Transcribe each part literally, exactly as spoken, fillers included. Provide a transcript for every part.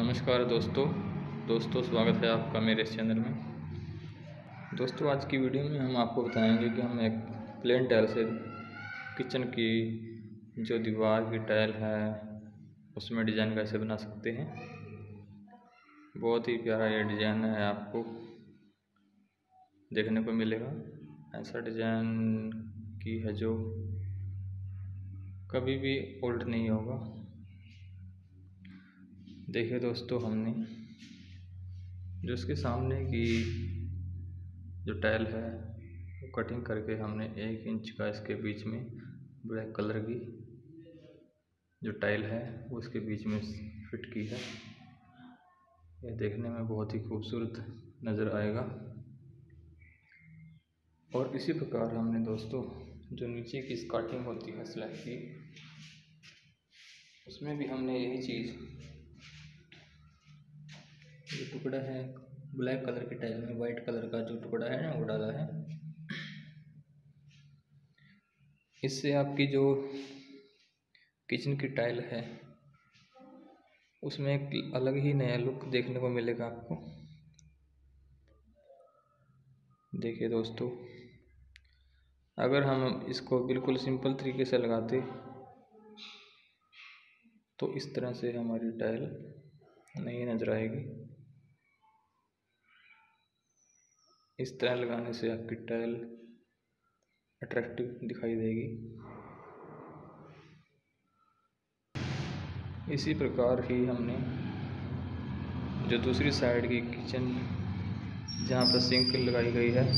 नमस्कार दोस्तों दोस्तों स्वागत है आपका मेरे इस चैनल में। दोस्तों आज की वीडियो में हम आपको बताएंगे कि हम एक प्लेन टाइल से किचन की जो दीवार की टाइल है उसमें डिज़ाइन कैसे बना सकते हैं। बहुत ही प्यारा ये डिज़ाइन है, आपको देखने को मिलेगा। ऐसा डिज़ाइन की है जो कभी भी उल्ट नहीं होगा। देखिए दोस्तों, हमने जो इसके सामने की जो टाइल है वो कटिंग करके हमने एक इंच का इसके बीच में ब्लैक कलर की जो टाइल है वो इसके बीच में फिट की है। यह देखने में बहुत ही खूबसूरत नज़र आएगा। और इसी प्रकार हमने दोस्तों जो नीचे की स्कर्टिंग होती है स्लैब की, उसमें भी हमने यही चीज़ जो टुकड़ा है ब्लैक कलर की टाइल में वाइट कलर का जो टुकड़ा है ना वो डाला है। इससे आपकी जो किचन की टाइल है उसमें एक अलग ही नया लुक देखने को मिलेगा आपको। देखिए दोस्तों, अगर हम इसको बिल्कुल सिंपल तरीके से लगाते तो इस तरह से हमारी टाइल नहीं नजर आएगी। इस तरह लगाने से आपकी टाइल अट्रैक्टिव दिखाई देगी। इसी प्रकार ही हमने जो दूसरी साइड की किचन जहाँ पर सिंक लगाई गई है,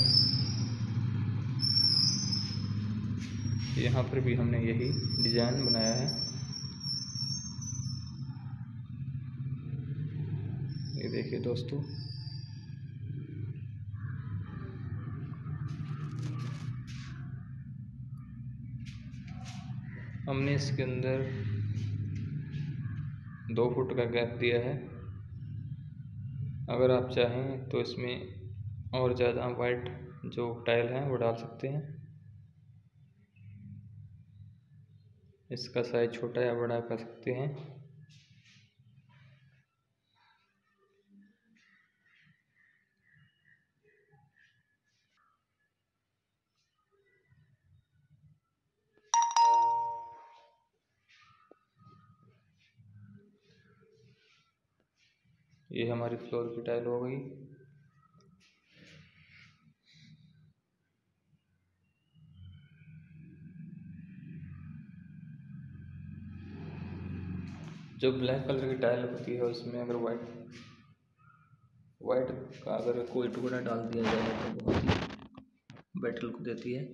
यहाँ पर भी हमने यही डिज़ाइन बनाया है। ये देखिए दोस्तों, हमने इसके अंदर दो फुट का गैप दिया है। अगर आप चाहें तो इसमें और ज़्यादा वाइट जो टाइल है वो डाल सकते हैं। इसका साइज छोटा या बड़ा कर सकते हैं। ये हमारी फ्लोर की टाइल हो गई। जो ब्लैक कलर की टाइल होती है उसमें अगर वाइट वाइट का अगर कोई टुकड़ा डाल दिया जाए तो बहुत ही बेटर लुक देती है।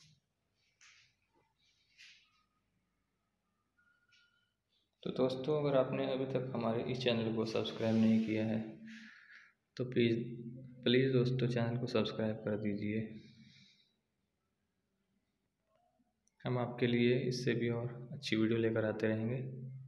तो दोस्तों, अगर आपने अभी तक हमारे इस चैनल को सब्सक्राइब नहीं किया है तो प्लीज़ प्लीज़ दोस्तों चैनल को सब्सक्राइब कर दीजिए। हम आपके लिए इससे भी और अच्छी वीडियो लेकर आते रहेंगे।